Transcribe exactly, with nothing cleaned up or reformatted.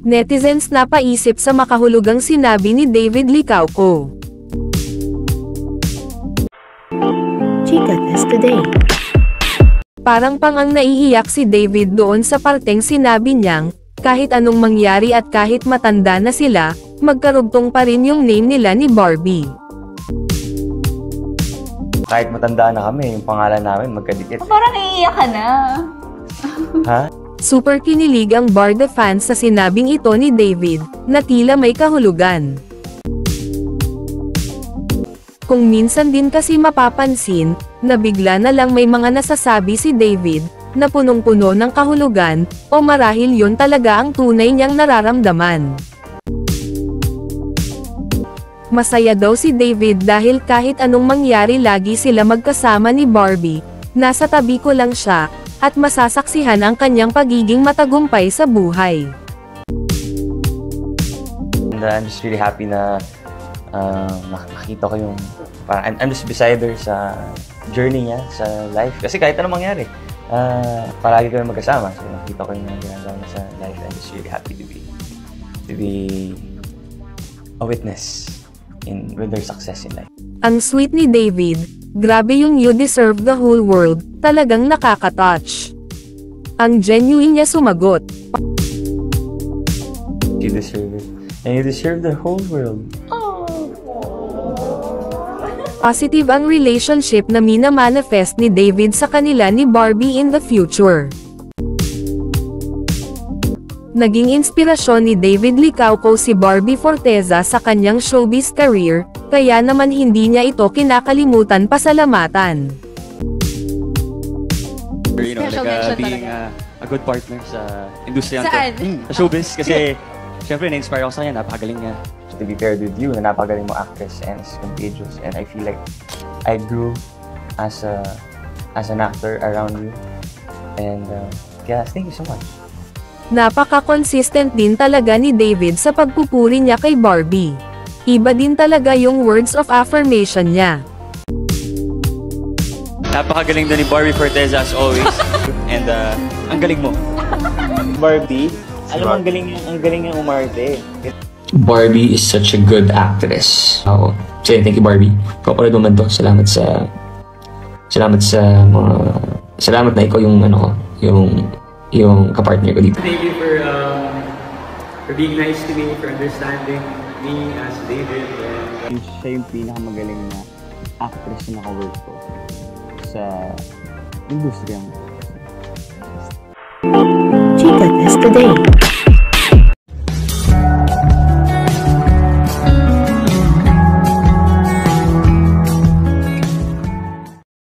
Netizens napaisip sa makahulugang sinabi ni David Licauco. Chika Test Today. Parang pang ang naiiyak si David doon sa parteng sinabi niyang, kahit anong mangyari at kahit matanda na sila, magkarugtong pa rin yung name nila ni Barbie. Kahit matanda na kami, yung pangalan namin magkadikit. Parang naiiyak ka na. Ha? Super kinilig ang Barda fans sa sinabing ito ni David, na tila may kahulugan. Kung minsan din kasi mapapansin, na bigla na lang may mga nasasabi si David, na punong-puno ng kahulugan, o marahil yun talaga ang tunay niyang nararamdaman. Masaya daw si David dahil kahit anong mangyari lagi sila magkasama ni Barbie, nasa tabi ko lang siya, at masasaksihan ang kanyang pagiging matagumpay sa buhay. And uh, I'm just really happy na uh, nakita ko yung, parang I'm, I'm just beside her sa journey niya, sa life. Kasi kahit anong mangyari, uh, palagi kami magkasama. So nakita ko yung mga ginagawa niya sa life. I'm just really happy to be, to be a witness in with their success in life. Ang sweet ni David, grabe yung "You deserve the whole world", talagang nakaka-touch. Ang genuine niya sumagot. You deserve it. And you deserve the whole world. Positive ang relationship na mina-manifest ni David sa kanila ni Barbie in the future. Naging inspirasyon ni David Licauco si Barbie Forteza sa kanyang showbiz career, kaya naman hindi niya ito kinakalimutan pasalamatan. You know, like uh, being uh, a good partner sa industriya Saan? to. Mm, sa showbiz kasi syempre na-inspire ako sa kanya, napakagaling niya. To be paired with you, na napagaling mo actress and is contagious. And I feel like I grew as a as an actor around you. And uh, yeah, thank you so much. Napaka-consistent din talaga ni David sa pagpupuri niya kay Barbie. Iba din talaga yung words of affirmation niya. Napakagaling din ni Barbie Forteza as always. And uh, ang galing mo. Barbie, alam mo, ang galing niya, ang galing niya umarte. Barbie is such a good actress. Ako, so thank you Barbie. Kapanood mo man to. Salamat sa Salamat sa mga Salamat na ikaw yung ano ko, yung yung kapartner ko dito. Thank you for um, for being nice to me, for understanding me as David. And siya yung pinakamagaling na actress na naka-work ko sa industriya mo. Chika Test Today.